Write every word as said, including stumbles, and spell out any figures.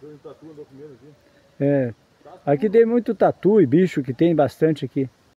Tatu andou comendo aqui. É. Aqui tem muito tatu e bicho que tem bastante aqui.